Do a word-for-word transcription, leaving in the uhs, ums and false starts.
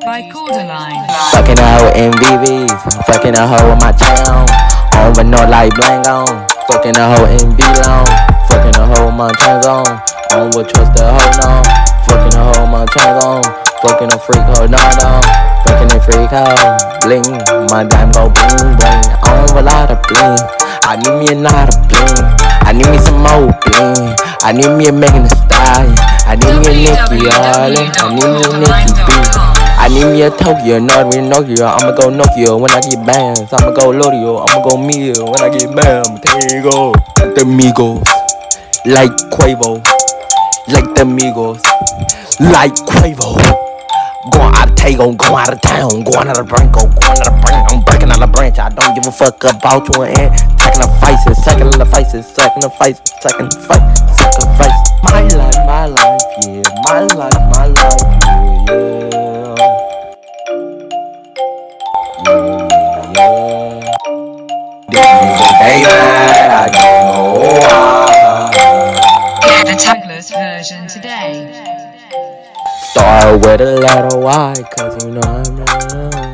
by Kodak. Fucking a hoe in V Vs, fucking a hoe in my town. On with no light blank on. Fucking a hoe in V-Long, fucking a hoe in my chains on. On with trust the hoe no. Fucking a hoe in my chains on. Fucking a freak hoe no no. Fucking a freak hoe, bling. My dime go bling bling. On with a lot of bling. I need me a lot of bling. I need me some more bling. I need me a Megan Thee Stallion. I need me a Nicki Arlen. I need me a Nicki B. I need me a Tokyo, not with Nokia. I'ma go Nokia when I get bands. I'ma go Lodio, I'ma go Mia when I get bands. I'ma take it go. The Migos, like Quavo, like the Migos, like Quavo. Going out of Tago, going out of town, going out of Branco, going out of branch. I'm breaking out of branch. I don't give a fuck about to an end. Taking the fights, second the fights, second the fights, second the fight, second the fights. My life, my life, yeah. My life, my life, yeah, yeah. They mad, I don't know why. Get the tagless version today. Start with a letter Y, cause you know I'm